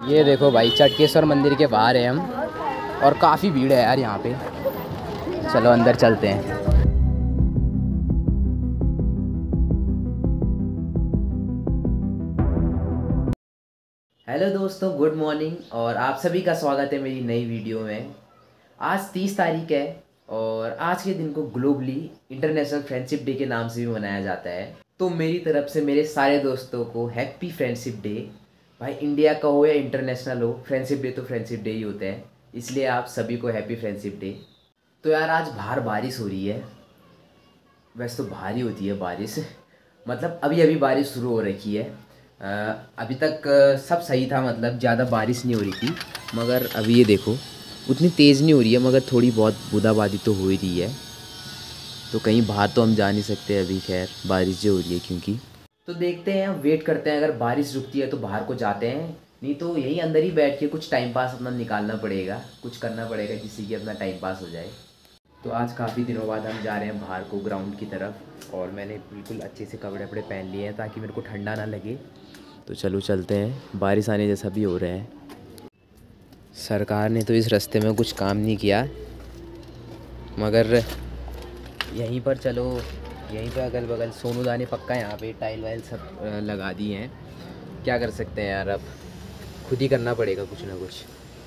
ये देखो भाई, चटकेश्वर मंदिर के बाहर है हम, और काफ़ी भीड़ है यार यहाँ पे। चलो अंदर चलते हैं। हेलो दोस्तों, गुड मॉर्निंग, और आप सभी का स्वागत है मेरी नई वीडियो में। आज 30 तारीख है और आज के दिन को ग्लोबली इंटरनेशनल फ्रेंडशिप डे के नाम से भी मनाया जाता है। तो मेरी तरफ से मेरे सारे दोस्तों को हैप्पी फ्रेंडशिप डे। भाई इंडिया का हो या इंटरनेशनल हो, फ्रेंडशिप डे तो फ्रेंडशिप डे ही होता है, इसलिए आप सभी को हैप्पी फ्रेंडशिप डे। तो यार आज बाहर बारिश हो रही है। वैसे तो बाहर ही होती है बारिश, मतलब अभी अभी बारिश शुरू हो रखी है। अभी तक सब सही था, मतलब ज़्यादा बारिश नहीं हो रही थी, मगर अभी ये देखो उतनी तेज़ नहीं हो रही है, मगर थोड़ी बहुत बूंदाबांदी तो हो ही रही है। तो कहीं बाहर तो हम जा नहीं सकते अभी, खैर बारिश जो हो रही है क्योंकि। तो देखते हैं, वेट करते हैं, अगर बारिश रुकती है तो बाहर को जाते हैं, नहीं तो यहीं अंदर ही बैठ के कुछ टाइम पास अपना निकालना पड़ेगा, कुछ करना पड़ेगा किसी की, अपना टाइम पास हो जाए। तो आज काफ़ी दिनों बाद हम जा रहे हैं बाहर को, ग्राउंड की तरफ, और मैंने बिल्कुल अच्छे से कपड़े वपड़े पहन लिए हैं ताकि मेरे को ठंडा ना लगे। तो चलो चलते हैं, बारिश आने जैसा भी हो रहा है। सरकार ने तो इस रास्ते में कुछ काम नहीं किया, मगर यहीं पर चलो, यहीं पे अगल बगल सोनूदा ने पक्का यहाँ पे टाइल वाइल सब लगा दिए हैं। क्या कर सकते हैं यार, अब खुद ही करना पड़ेगा कुछ ना कुछ।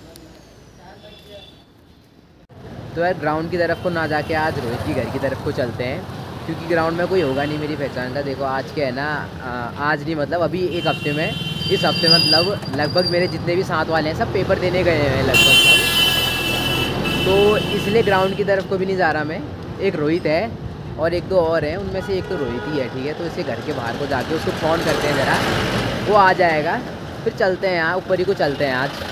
तो यार ग्राउंड की तरफ को ना जाके आज रोहित की घर की तरफ को चलते हैं, क्योंकि ग्राउंड में कोई होगा नहीं मेरी पहचान का। देखो आज क्या है ना, आज नहीं मतलब अभी एक हफ्ते में, इस हफ्ते मतलब लगभग मेरे जितने भी साथ वाले हैं सब पेपर देने गए हैं लगभग सब। तो इसलिए ग्राउंड की तरफ को भी नहीं जा रहा मैं। एक रोहित है और एक दो और हैं, उनमें से एक तो रोहित ही है, ठीक है। तो इसे घर के बाहर को जाके उसको फ़ोन करते हैं ज़रा, वो आ जाएगा, फिर चलते हैं यहाँ ऊपर ही को चलते हैं आज।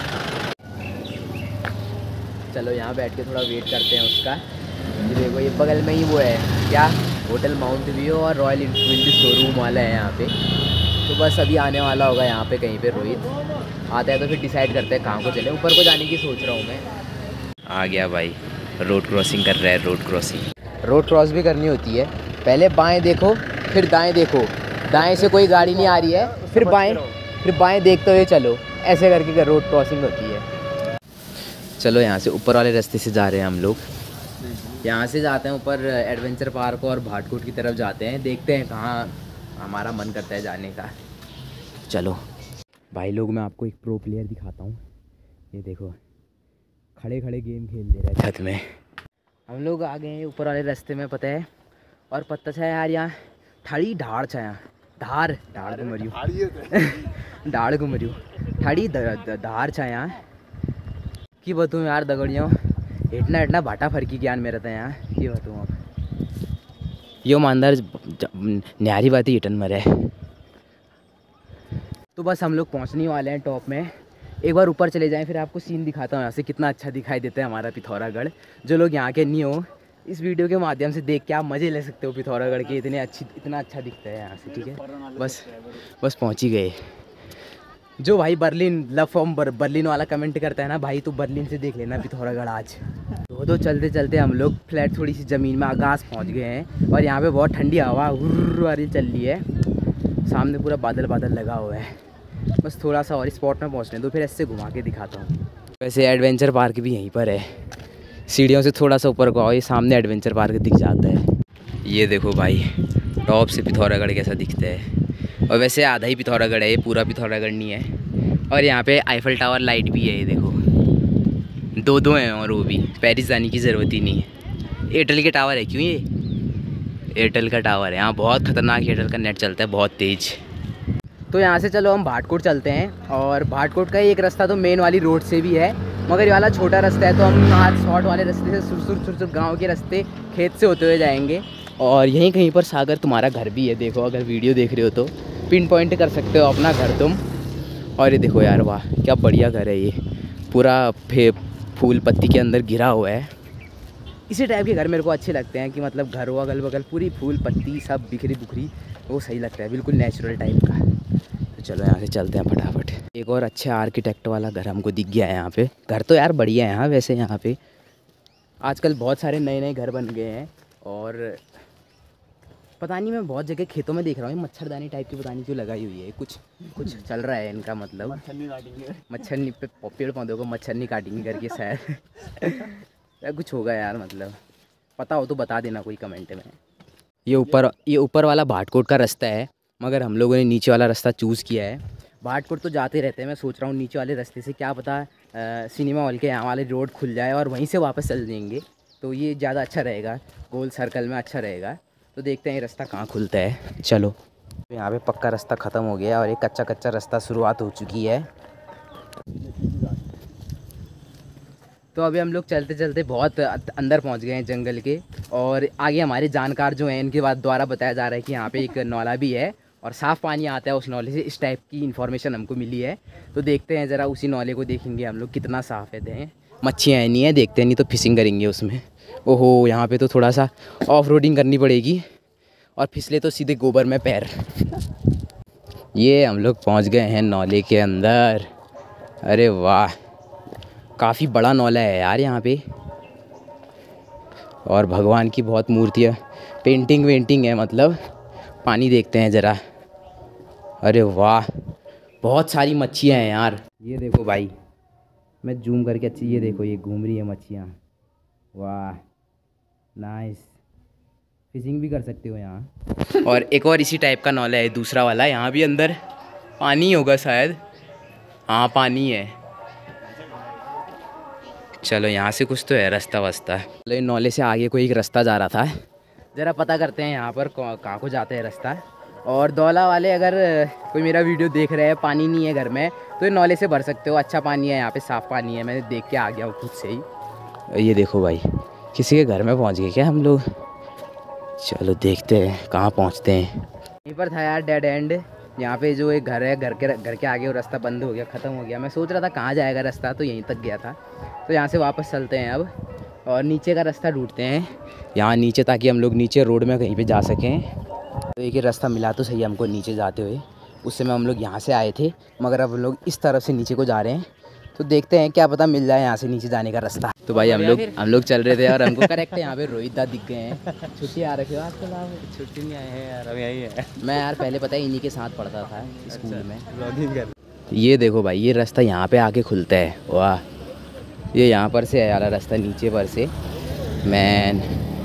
चलो यहाँ बैठ के थोड़ा वेट करते हैं उसका। ये देखो ये बगल में ही वो है क्या, होटल माउंट व्यू और रॉयल इनफील्ड शोरूम वाला है यहाँ पे। तो बस अभी आने वाला होगा यहाँ पे कहीं पे रोहित, आता है तो फिर डिसाइड करते हैं कहाँ को चले। ऊपर को जाने की सोच रहा हूँ मैं। आ गया भाई, रोड क्रॉसिंग कर रहा है, रोड क्रॉसिंग। रोड क्रॉस भी करनी होती है, पहले बाएँ देखो फिर दाएँ देखो, दाएँ से कोई गाड़ी नहीं आ रही है फिर बाएँ देखते हुए चलो, ऐसे करके रोड क्रॉसिंग होती है। चलो यहाँ से ऊपर वाले रास्ते से जा रहे हैं हम लोग, यहाँ से जाते हैं ऊपर एडवेंचर पार्क और भाटकोट की तरफ जाते हैं, देखते हैं कहाँ हमारा मन करता है जाने का। चलो भाई लोग, मैं आपको एक प्रो प्लेयर दिखाता हूँ। ये देखो खड़े खड़े गेम खेल ले रहा है छत में। हम लोग आ गए हैं ऊपर वाले रास्ते में, पता है, और पता है यार यहाँ ठाड़ी ढाड़ छा, यहाँ धार ढाड़ को मरियो ढाड़ को मरियो ठाड़ी धार छा यहाँ की बताऊँ यार। दगड़ियों इतना इतना भाटा फर्की ज्ञान मेरा था यहाँ की बताऊँ। अब यो मानदार न्यारी बात ही इटन मरे। तो बस हम लोग पहुँचने वाले हैं टॉप में, एक बार ऊपर चले जाएं फिर आपको सीन दिखाता हूँ यहाँ से कितना अच्छा दिखाई देता है हमारा पिथौरागढ़। जो लोग यहाँ के नहीं हो, इस वीडियो के माध्यम से देख के आप मज़े ले सकते हो पिथौरागढ़ के, इतना अच्छा दिखता है यहाँ से, ठीक है। बस पहुँच ही गए। जो भाई बर्लिन लव फॉर्म बर्लिन वाला कमेंट करता है ना भाई, तो बर्लिन से देख लेना पिथौरागढ़ आज। तो चलते चलते हम लोग फ्लैट थोड़ी सी ज़मीन में आगाज़ पहुँच गए हैं, और यहाँ पे बहुत ठंडी हवा हुर्र वाली चल रही है, सामने पूरा बादल बादल लगा हुआ है। बस थोड़ा सा और स्पॉट में पहुँचने दो, फिर ऐसे घुमा के दिखाता हूँ। वैसे एडवेंचर पार्क भी यहीं पर है, सीढ़ियों से थोड़ा सा ऊपर को आओ, ये सामने एडवेंचर पार्क दिख जाता है। ये देखो भाई टॉप से पिथौरागढ़ कैसा दिखता है, और वैसे आधा ही पिथौरागढ़ है, ये पूरा पिथौरागढ़ नहीं है। और यहाँ पे आईफल टावर लाइट भी है, ये देखो दो हैं, और वो भी पेरिस जाने की ज़रूरत ही नहीं है। एयरटेल के टावर है, क्यों ये एयरटेल का टावर है, यहाँ बहुत ख़तरनाक एयरटेल का नेट चलता है, बहुत तेज़। तो यहाँ से चलो हम भाटकोट चलते हैं, और भाटकोट का एक रास्ता तो मेन वाली रोड से भी है, मगर ये वाला छोटा रास्ता है, तो हम आज शॉर्ट वाले रास्ते से सुरसुर गाँव के रास्ते खेत से होते हुए जाएंगे। और यहीं कहीं पर सागर तुम्हारा घर भी है, देखो अगर वीडियो देख रहे हो तो पिन पॉइंट कर सकते हो अपना घर तुम। और ये देखो यार वाह क्या बढ़िया घर है, ये पूरा फूल पत्ती के अंदर घिरा हुआ है। इसी टाइप के घर मेरे को अच्छे लगते हैं, कि मतलब घर हो अगल बगल पूरी फूल पत्ती सब बिखरी बुखरी, वो सही लगता है, बिल्कुल नेचुरल टाइप का। तो चलो यहाँ से चलते हैं फटाफट। एक और अच्छा आर्किटेक्ट वाला घर हमको दिख गया है यहाँ पे। घर तो यार बढ़िया है यहाँ, वैसे यहाँ पे आजकल बहुत सारे नए नए घर बन गए हैं, और पता नहीं, मैं बहुत जगह खेतों में देख रहा हूँ मच्छरदानी टाइप की, पता नहीं क्यों लगाई हुई है। कुछ कुछ चल रहा है इनका, मतलब मच्छर नहीं काटेंगे, मच्छर नहीं पे पेड़ पौधों को मच्छर नहीं काटेंगे करके शायद या कुछ होगा यार। मतलब पता हो तो बता देना कोई कमेंट में। ये ऊपर वाला भाटकोट का रास्ता है, मगर हम लोगों ने नीचे वाला रास्ता चूज़ किया है। भाटकोट तो जाते रहते हैं, मैं सोच रहा हूँ नीचे वाले रास्ते से क्या पता सिनेमा हॉल के यहाँ वाले रोड खुल जाए और वहीं से वापस चल देंगे, तो ये ज़्यादा अच्छा रहेगा, गोल सर्कल में अच्छा रहेगा। तो देखते हैं ये रास्ता कहाँ खुलता है। चलो, यहाँ पे पक्का रास्ता ख़त्म हो गया और एक कच्चा कच्चा रास्ता शुरुआत हो चुकी है। तो अभी हम लोग चलते चलते बहुत अंदर पहुँच गए हैं जंगल के, और आगे हमारे जानकार जो हैं इनके द्वारा बताया जा रहा है कि यहाँ पे एक नौला भी है और साफ़ पानी आता है उस नौले से, इस टाइप की इन्फॉर्मेशन हमको मिली है। तो देखते हैं ज़रा, उसी नौले को देखेंगे हम लोग कितना साफ़ है। मच्छियाँ नहीं है, देखते हैं, नहीं तो फिशिंग करेंगे उसमें। ओहो, यहाँ पे तो थोड़ा सा ऑफ रोडिंग करनी पड़ेगी और फिसले तो सीधे गोबर में पैर। ये हम लोग पहुँच गए हैं नौले के अंदर। अरे वाह, काफ़ी बड़ा नौला है यार यहाँ पे, और भगवान की बहुत मूर्तियाँ, पेंटिंग वेंटिंग है, मतलब पानी देखते हैं ज़रा। अरे वाह, बहुत सारी मच्छियाँ हैं यार। ये देखो भाई, मैं जूम करके अच्छी, ये देखो ये घूम रही है मच्छियाँ। वाह नाइस, फिशिंग भी कर सकते हो यहाँ। और एक और इसी टाइप का नौला है दूसरा वाला, यहाँ भी अंदर पानी होगा शायद। हाँ पानी है। चलो यहाँ से कुछ तो है रास्ता वास्ता। चलो, नौले से आगे कोई एक रास्ता जा रहा था, ज़रा पता करते हैं यहाँ पर कहाँ को जाते हैं रास्ता। और दौला वाले, अगर कोई मेरा वीडियो देख रहे हैं, पानी नहीं है घर में, तो ये नौले से भर सकते हो, अच्छा पानी है यहाँ पे, साफ़ पानी है, मैंने देख के आ गया हूँ खुद से ही। ये देखो भाई, किसी के घर में पहुँच गए क्या हम लोग। चलो देखते हैं कहाँ पहुँचते हैं। यहीं पर था यार डेड एंड, यहाँ पे जो एक घर है, घर के आगे वो रास्ता बंद हो गया, ख़त्म हो गया। मैं सोच रहा था कहाँ जाएगा रास्ता, तो यहीं तक गया था, तो यहाँ से वापस चलते हैं अब और नीचे का रास्ता ढूंढते हैं यहाँ नीचे, ताकि हम लोग नीचे रोड में कहीं पे जा सकें। तो एक ही रास्ता मिला तो सही हमको नीचे जाते हुए। उस समय हम लोग यहाँ से आए थे, मगर अब हम लोग इस तरफ से नीचे को जा रहे हैं, तो देखते हैं क्या पता मिल जाए यहाँ से नीचे जाने का रास्ता। तो भाई हम लोग चल रहे थे और हमको करेक्ट यहाँ पे रोहित दा दिख गए हैं। छुट्टी आ रखे हो आजकल आप? छुट्टी नहीं आए हैं यार, हम यही है। मैं यार पहले पता है इन्हीं के साथ पढ़ता था स्कूल में। ये देखो भाई, ये रास्ता यहाँ पे आके खुलता है। वाह, ये यहाँ पर से है यार रास्ता, नीचे पर से मैन।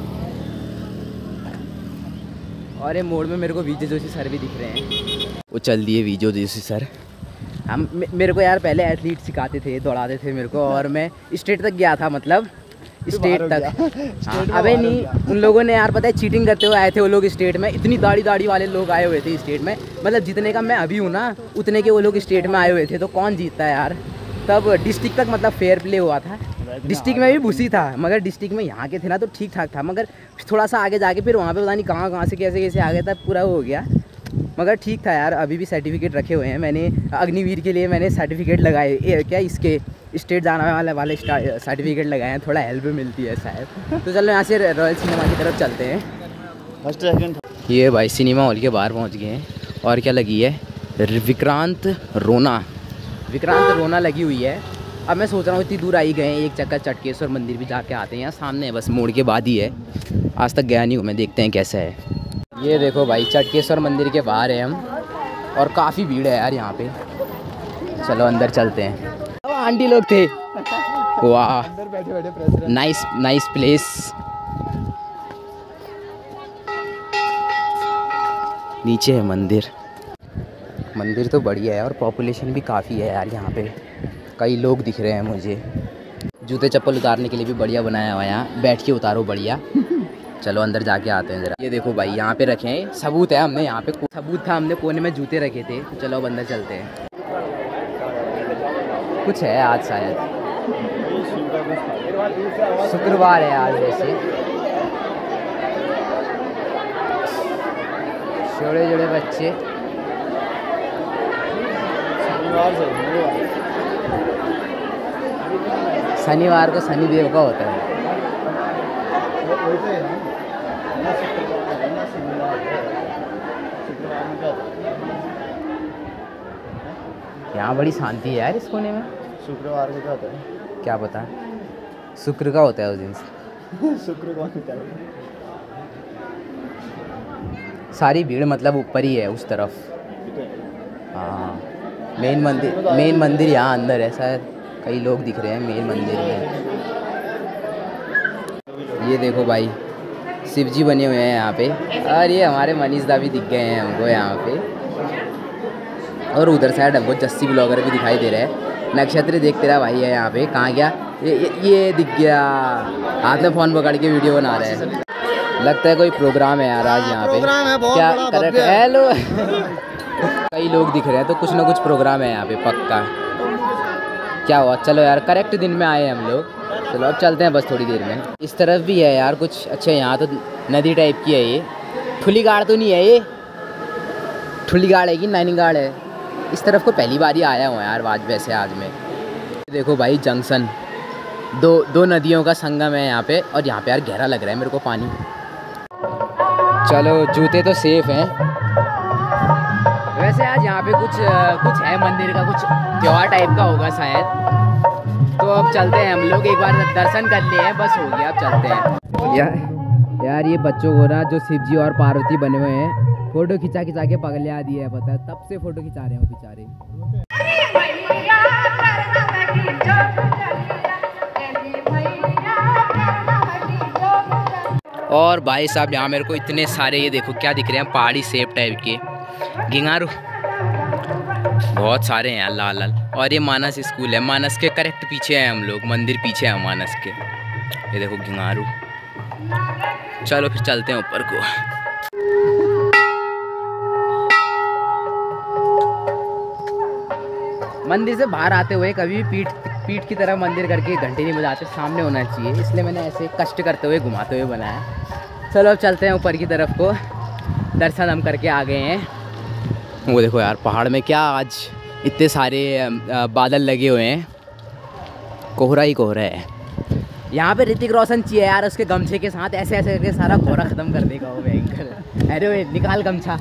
और ये मोड़ में मेरे को विजय जोशी सर भी दिख रहे हैं, वो चल दिए विजय जोशी सर। हम मेरे को यार पहले एथलीट सिखाते थे, दौड़ाते थे मेरे को, और मैं स्टेट तक गया था, मतलब स्टेट तक। हाँ, अबे नहीं, उन लोगों ने यार पता है चीटिंग करते हुए आए थे वो लोग स्टेट में, इतनी दाढ़ी वाले लोग आए हुए थे स्टेट में, मतलब जितने का मैं अभी हूँ ना उतने के वो लोग स्टेट में आए हुए थे, तो कौन जीतता है यार। तब डिस्ट्रिक्ट तक मतलब फेयर प्ले हुआ था, डिस्ट्रिक्ट में भी भूसी था, मगर डिस्ट्रिक्ट में यहाँ के थे ना तो ठीक ठाक था, मगर थोड़ा सा आगे जाके फिर वहाँ पे पता नहीं कहाँ से कैसे आ गया था, पूरा हो गया, मगर ठीक था यार। अभी भी सर्टिफिकेट रखे हुए हैं मैंने, अग्निवीर के लिए मैंने सर्टिफिकेट लगाए, क्या इसके स्टेट जाने वाले सर्टिफिकेट लगाए हैं, थोड़ा हेल्प मिलती है शायद। तो चलो यहाँ से रॉयल सिनेमा की तरफ चलते हैं। फर्स्ट सेकंड ये भाई सिनेमा हॉल के बाहर पहुँच गए हैं, और क्या लगी है, विक्रांत रोना लगी हुई है। अब मैं सोच रहा हूँ इतनी दूर आई गए हैं, एक चक्कर चटकेश्वर मंदिर भी जाके आते हैं, यहाँ सामने है, बस मोड़ के बाद ही है, आज तक गया नहीं हूँ मैं, देखते हैं कैसा है। ये देखो भाई, चटकेश्वर मंदिर के बाहर है हम, और काफ़ी भीड़ है यार यहाँ पे। चलो अंदर चलते हैं। आंटी लोग थे, वाह नाइस प्लेस। नीचे है मंदिर तो बढ़िया है, और पॉपुलेशन भी काफ़ी है यार यहाँ पे, कई लोग दिख रहे हैं मुझे। जूते चप्पल उतारने के लिए भी बढ़िया बनाया हुआ है, यहाँ बैठ के उतारो बढ़िया। चलो अंदर जाके आते हैं ज़रा। ये देखो भाई, यहाँ पे रखे हैं, सबूत है, हमने यहाँ पे सबूत था, हमने कोने में जूते रखे थे। तो चलो अब अंदर चलते हैं, कुछ है आज शायद, शुक्रवार है आज वैसे। छोटे छोटे बच्चे, शनिवार को शनिदेव का होता है। यहाँ बड़ी शांति है यार इस कोने में। शुक्रवार को क्या होता है? क्या पता, शुक्र का होता है उस दिन। शुक्र कौन होता है? सारी भीड़ मतलब ऊपर ही है उस तरफ। हाँ, मेन मंदिर यहाँ अंदर है शायद, कई लोग दिख रहे हैं मेन मंदिर में। ये देखो भाई, शिव जी बने हुए हैं यहाँ पे, और ये हमारे मनीष दा भी दिख गए हैं हमको यहाँ पे। और उधर साइड हमको जस्सी ब्लॉगर भी दिखाई दे रहा है। नक्षत्र देख तेरा भाई है यहाँ पे, कहाँ गया? ये दिख गया, हाथ में फ़ोन पकड़ के वीडियो बना रहे हैं। लगता है कोई प्रोग्राम है यार आज यहाँ पे। प्रोग्राम है बहुत क्या बड़ा, करेक्ट? भव्य है। हेलो कई लोग दिख रहे हैं, तो कुछ ना कुछ प्रोग्राम है यहाँ पे पक्का। क्या हुआ? चलो यार, करेक्ट दिन में आए हम लोग। चलो अब चलते हैं बस थोड़ी देर में। इस तरफ भी है यार कुछ। अच्छा, यहाँ तो नदी टाइप की है। ये ठुली गाड़ तो नहीं है? ये ठुली गाड़ है कि नानी गाड़ है? इस तरफ को पहली बार ही आया हूँ यार आज, वैसे आज में। देखो भाई, जंक्शन, दो नदियों का संगम है यहाँ पे। और यहाँ पे यार गहरा लग रहा है मेरे को पानी। चलो, जूते तो सेफ हैं। वैसे आज यहाँ पे कुछ है मंदिर का, कुछ त्योहार टाइप का होगा शायद। तो अब चलते हैं हम लोग, एक बार दर्शन कर लिए हैं, बस हो गया, अब चलते हैं। यार ये बच्चों को ना, जो शिव जी और पार्वती बने हुए हैं, फोटो खिंचा के पगलिया दिए है, पता है, तब से फोटो खिंचा रहे हैं वो बेचारे। और भाई साहब यहाँ मेरे को इतने सारे, ये देखो क्या दिख रहे हैं, पहाड़ी सेब टाइप के गिंगारू, बहुत सारे हैं यार, लाल लाल। और ये मानस स्कूल है, मानस के करेक्ट पीछे हैं हम लोग, मंदिर पीछे है मानस के। ये देखो गिंगारू। चलो फिर चलते हैं ऊपर को। मंदिर से बाहर आते हुए कभी भी पीठ की तरफ मंदिर करके घंटे नहीं बजाते, सामने होना चाहिए, इसलिए मैंने ऐसे कष्ट करते हुए घुमाते हुए बनाया। चलो अब चलते हैं ऊपर की तरफ को, दर्शन हम करके आ गए हैं। वो देखो यार, पहाड़ में क्या आज इतने सारे बादल लगे हुए हैं, कोहरा ही कोहरा है। यहाँ पे ऋतिक रोशन चाहिए यार, उसके गमछे के साथ ऐसे ऐसे करके सारा कोहरा ख़त्म कर देगा वो भयंकर। अरे निकाल गमछा।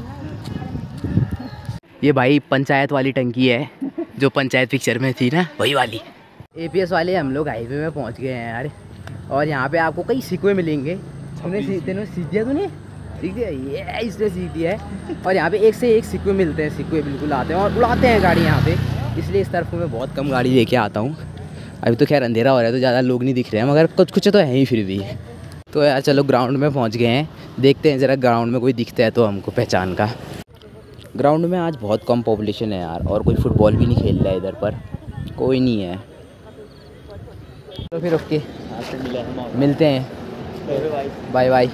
ये भाई पंचायत वाली टंकी है, जो पंचायत पिक्चर में थी ना, वही वाली। APS वाले हम लोग हाईवे में पहुंच गए हैं यार। और यहाँ पे आपको कई सिक्वे मिलेंगे। तूने सीख दिया? तूने सीख दिया? ये इसने सीख दिया है। और यहाँ पे एक से एक सिक्वे मिलते हैं, सिक्वे बिल्कुल आते हैं और उड़ाते हैं गाड़ी यहाँ पे, इसलिए इस तरफ को मैं बहुत कम गाड़ी लेके आता हूँ। अभी तो खैर अंधेरा हो रहा है तो ज़्यादा लोग नहीं दिख रहे हैं, मगर कुछ तो है ही फिर भी। तो यार चलो ग्राउंड में पहुँच गए हैं, देखते हैं ज़रा ग्राउंड में कोई दिखता है तो हमको पहचान का। ग्राउंड में आज बहुत कम पॉपुलेशन है यार, और कोई फुटबॉल भी नहीं खेल रहा है इधर पर, कोई नहीं है। तो फिर ओके, मिलते हैं, बाय बाय।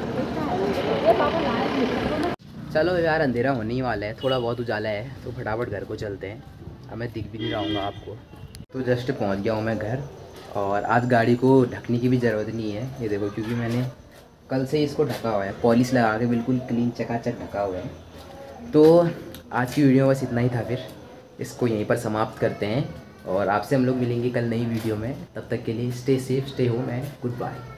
चलो यार, अंधेरा होने ही वाला है, थोड़ा बहुत उजाला है, तो फटाफट घर को चलते हैं। अब मैं दिख भी नहीं रहूँगा आपको। तो जस्ट पहुँच गया हूँ मैं घर, और आज गाड़ी को ढकने की भी ज़रूरत नहीं है, ये देखो, क्योंकि मैंने कल से इसको ढका हुआ है, पॉलिश लगा के बिल्कुल क्लीन चकाचक ढका हुआ है। तो आज की वीडियो बस इतना ही था, फिर इसको यहीं पर समाप्त करते हैं, और आपसे हम लोग मिलेंगे कल नई वीडियो में। तब तक के लिए stay safe, stay home and good bye.